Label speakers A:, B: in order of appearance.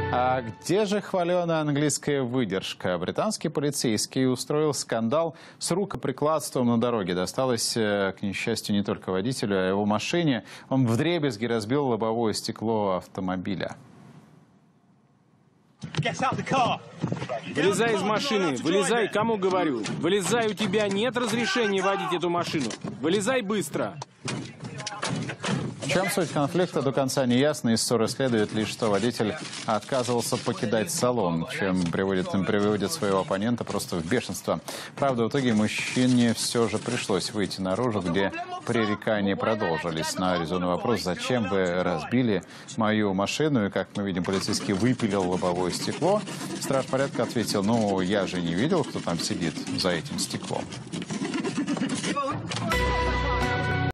A: А где же хваленая английская выдержка? Британский полицейский устроил скандал с рукоприкладством на дороге. Досталось, к несчастью, не только водителю, а его машине. Он вдребезги разбил лобовое стекло автомобиля.
B: Вылезай из машины, вылезай, кому говорю. Вылезай, у тебя нет разрешения водить эту машину. Вылезай быстро.
A: В чем суть конфликта, до конца не ясно. Из ссоры следует лишь, что водитель отказывался покидать салон, чем приводит своего оппонента просто в бешенство. Правда, в итоге мужчине все же пришлось выйти наружу, где пререкания продолжились. На резонный вопрос: зачем вы разбили мою машину? И, как мы видим, полицейский выпилил лобовое стекло. Страж порядка ответил: ну, я же не видел, кто там сидит за этим стеклом.